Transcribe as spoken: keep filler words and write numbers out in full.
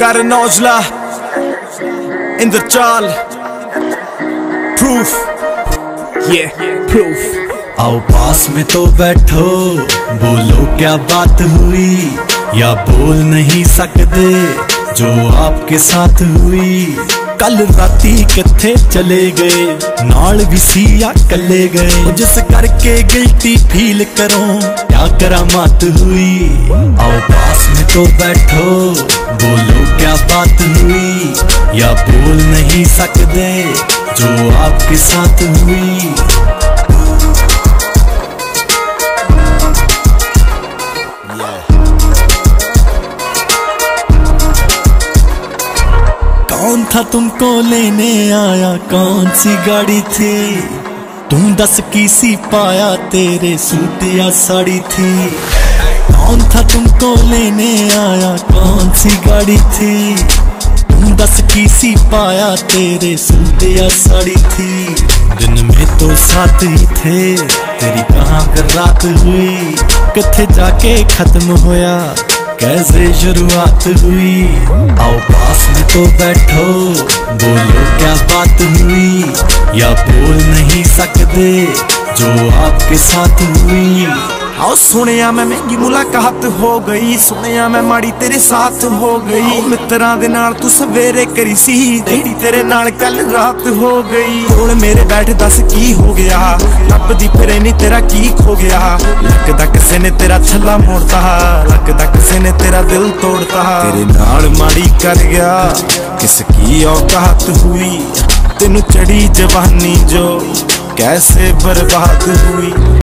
कर नौजला इंद्रचाल प्रूफ ये प्रूफ। आओ पास में तो बैठो, बोलो क्या बात हुई, या बोल नहीं सकते जो आपके साथ हुई। कल राती किथे चले गए, नाल भी सिया कले गए, जिस करके गिल्टी फील करो क्या करामात हुई। आओ पास में तो बैठो, बोलो क्या बात हुई, या बोल नहीं सकते जो आपके साथ हुई। कौन था तुमको लेने आया, कौन सी गाड़ी थी, तुम दस की सी पाया, तेरे सूट या साड़ी थी। कौन था तुमको लेने आया, कौन सी गाड़ी थी, तुम दस की सी पाया, तेरे सूट या साड़ी थी। दिन में तो साथ ही थे, तेरी कहाँ कर रात हुई, किथे जाके खत्म होया, कैसे शुरुआत हुई। आओ पास में तो बैठो, बोलो क्या बात हुई, या बोल नहीं सकते जो आपके साथ हुई। आओ सुनिया मैं महंगी मुलाकात हो गई, सुनिया मैं माड़ी तेरे साथ हो गई। मित्रां दे नाल तू सवेरे करी सी, जेड़ी तेरे नाल कल रात हो गई। कोल मेरे बैठ दस की हो गया, लभदी फिरे नी तेरा की खो गया। लगदा किसे ने तेरा छल्ला मोड़ता, लगदा किसे ने तेरा दिल तोड़ता। तेरे नाल माड़ी कर गया किसकी औकात हुई, तेनू चढ़ी जवानी जो कैसे बर्बाद हुई।